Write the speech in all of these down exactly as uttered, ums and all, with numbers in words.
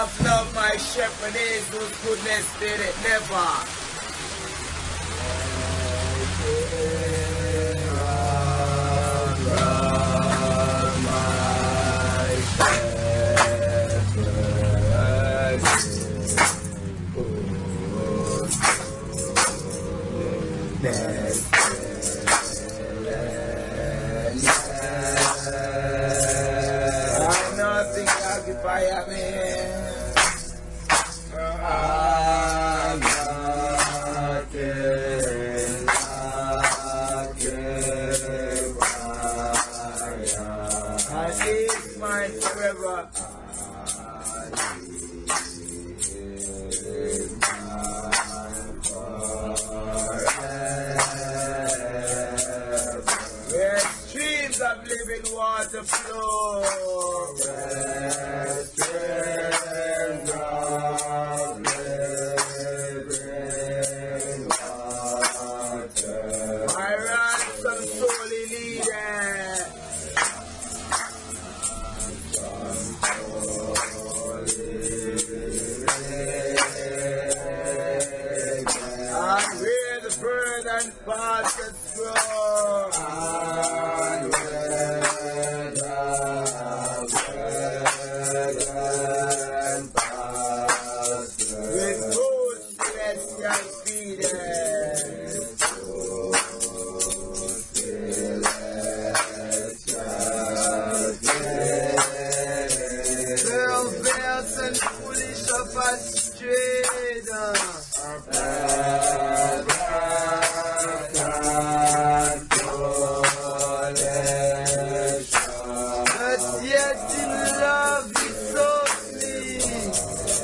of love, my shepherd is, whose goodness did it never. I know think occupy a man. I'm not in, I is mine forever. Where streams of living water flow. Where streams of living water. My ransom solely leader. And where the bird and bastards grow. And where the bird and bastards with good celestial feeders. Perverse and foolish of a strayed. But yet in love is so sweet.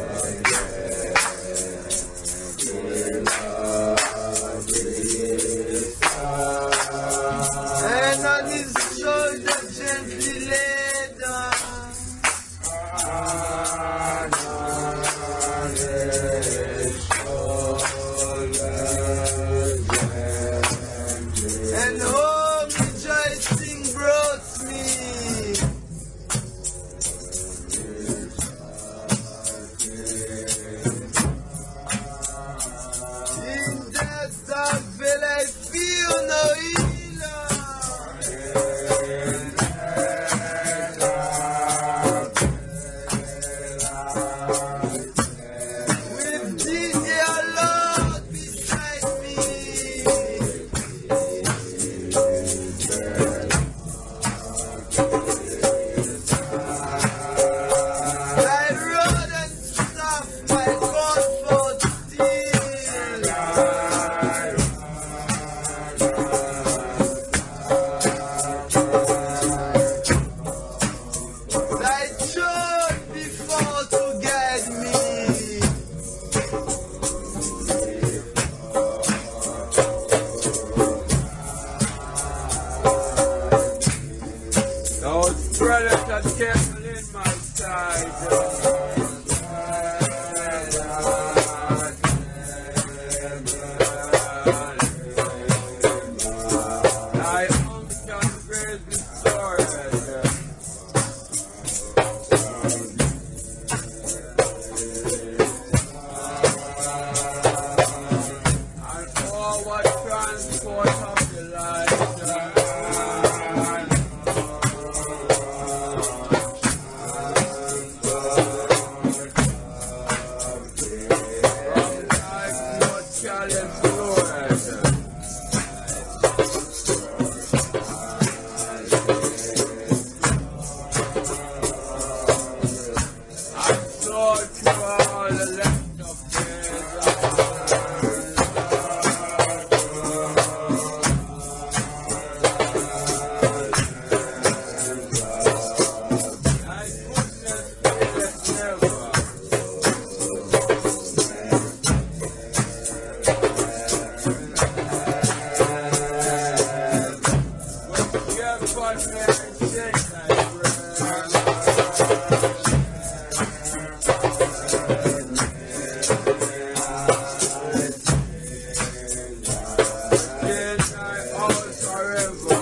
And on his shoulder gently laid down. And home rejoicing brought me. In death of will I feel no healer. With thee, dear Lord, beside me. Thy rod and staff, my comfort still. Thy truth before to guide me. Those brothers that careful in my side. Thy unction praise restored. And all what transport of the light. From life not challenge Lord. I'm so through all the left of thy goodness faileth never. When you have fun, man, shake thy breath. In thy house forever.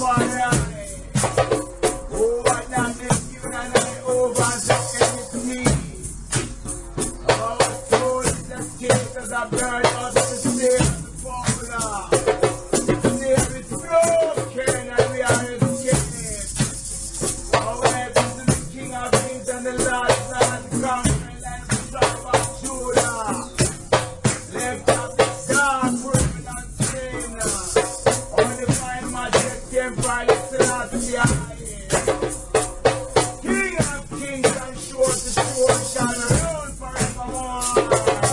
Father. Oh, what now this given and I over to me. Our soul is the case as a bird out of the state of the formula. There is broken and we are escaped. Our heavens to the King of Kings and the Lord of Lords, the conquering land of the tribe of Judah. Left of the dark world and sin. Only find majesty and pride is still out to the eye. King of Kings and shore to shore shall rule forevermore.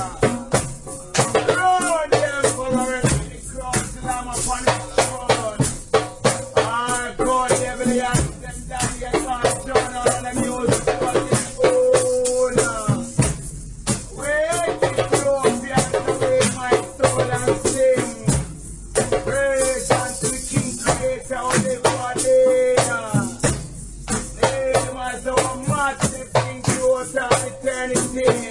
Rule them forever in the cross till I'm upon his throne. Our God, heavenly hands them down, yet not turn on the music but his own. Wait it close, and away my soul and sing. Praise unto the King Creator of the body. Name as our master King Creator of eternity.